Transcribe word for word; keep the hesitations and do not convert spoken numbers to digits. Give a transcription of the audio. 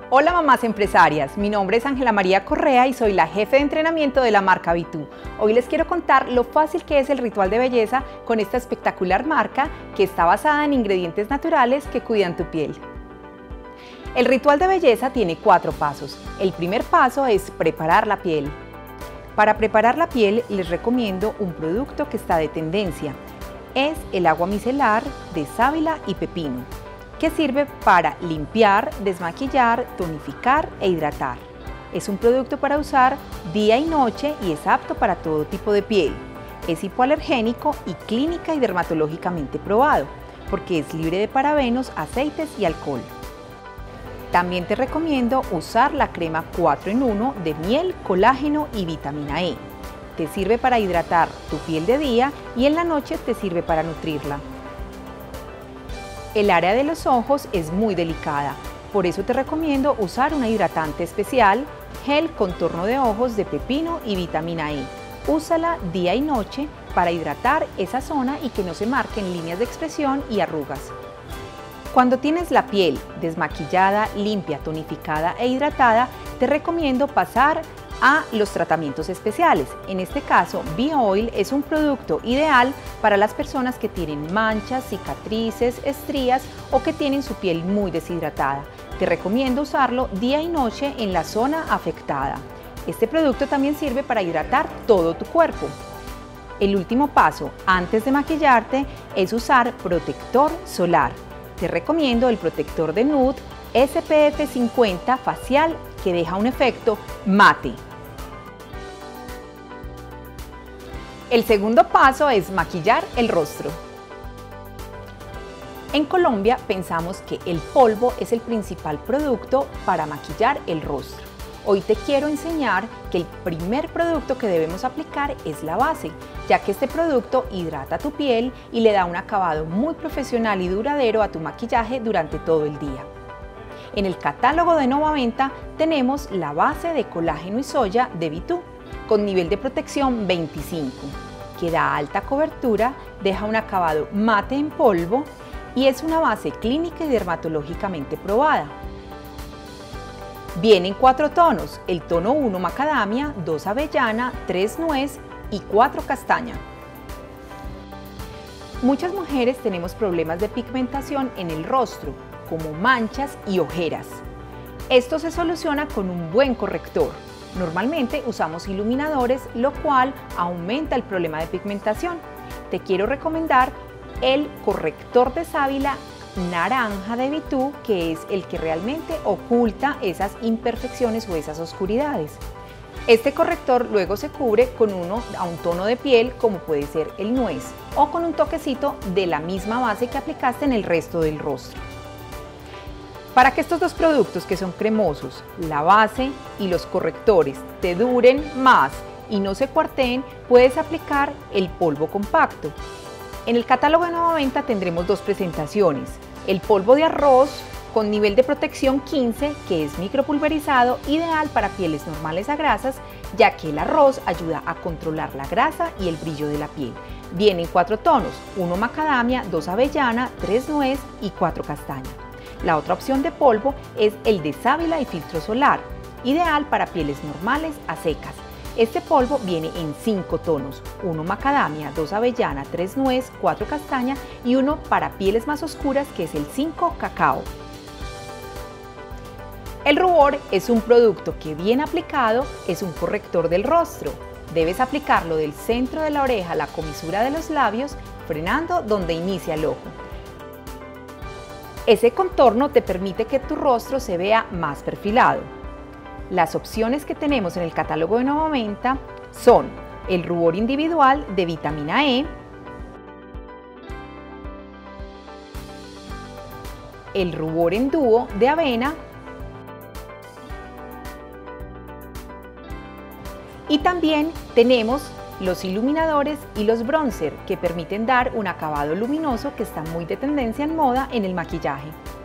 Hola mamás empresarias, mi nombre es Ángela María Correa y soy la jefe de entrenamiento de la marca Vitú. Hoy les quiero contar lo fácil que es el ritual de belleza con esta espectacular marca que está basada en ingredientes naturales que cuidan tu piel. El ritual de belleza tiene cuatro pasos. El primer paso es preparar la piel. Para preparar la piel les recomiendo un producto que está de tendencia. Es el agua micelar de sábila y pepino, que sirve para limpiar, desmaquillar, tonificar e hidratar. Es un producto para usar día y noche y es apto para todo tipo de piel. Es hipoalergénico y clínica y dermatológicamente probado, porque es libre de parabenos, aceites y alcohol. También te recomiendo usar la crema cuatro en uno de miel, colágeno y vitamina E. Te sirve para hidratar tu piel de día y en la noche te sirve para nutrirla. El área de los ojos es muy delicada, por eso te recomiendo usar una hidratante especial, gel contorno de ojos de pepino y vitamina E. Úsala día y noche para hidratar esa zona y que no se marquen líneas de expresión y arrugas. Cuando tienes la piel desmaquillada, limpia, tonificada e hidratada, te recomiendo pasar a los tratamientos especiales. En este caso, B-Oil es un producto ideal para las personas que tienen manchas, cicatrices, estrías o que tienen su piel muy deshidratada. Te recomiendo usarlo día y noche en la zona afectada. Este producto también sirve para hidratar todo tu cuerpo. El último paso, antes de maquillarte, es usar protector solar. Te recomiendo el protector de Nude S P F cincuenta facial que deja un efecto mate. El segundo paso es maquillar el rostro. En Colombia pensamos que el polvo es el principal producto para maquillar el rostro. Hoy te quiero enseñar que el primer producto que debemos aplicar es la base, ya que este producto hidrata tu piel y le da un acabado muy profesional y duradero a tu maquillaje durante todo el día. En el catálogo de Novaventa tenemos la base de colágeno y soya de Vitú, con nivel de protección veinticinco, que da alta cobertura, deja un acabado mate en polvo y es una base clínica y dermatológicamente probada. Viene en cuatro tonos, el tono uno macadamia, dos avellana, tres nuez y cuatro castaña. Muchas mujeres tenemos problemas de pigmentación en el rostro, como manchas y ojeras. Esto se soluciona con un buen corrector. Normalmente usamos iluminadores, lo cual aumenta el problema de pigmentación. Te quiero recomendar el corrector de sábila naranja de Vitú, que es el que realmente oculta esas imperfecciones o esas oscuridades. Este corrector luego se cubre con uno a un tono de piel como puede ser el nuez o con un toquecito de la misma base que aplicaste en el resto del rostro. Para que estos dos productos que son cremosos, la base y los correctores, te duren más y no se cuarteen, puedes aplicar el polvo compacto. En el catálogo de Novaventa tendremos dos presentaciones, el polvo de arroz con nivel de protección quince, que es micropulverizado, ideal para pieles normales a grasas, ya que el arroz ayuda a controlar la grasa y el brillo de la piel. Viene en cuatro tonos, uno macadamia, dos avellana, tres nuez y cuatro castaña. La otra opción de polvo es el de sábila y filtro solar, ideal para pieles normales a secas. Este polvo viene en cinco tonos, uno macadamia, dos avellana, tres nuez, cuatro castaña y uno para pieles más oscuras que es el cinco cacao. El rubor es un producto que bien aplicado es un corrector del rostro. Debes aplicarlo del centro de la oreja a la comisura de los labios, frenando donde inicia el ojo. Ese contorno te permite que tu rostro se vea más perfilado. Las opciones que tenemos en el catálogo de Novaventa son el rubor individual de vitamina E, el rubor en dúo de avena y también tenemos los iluminadores y los bronzer que permiten dar un acabado luminoso que está muy de tendencia en moda en el maquillaje.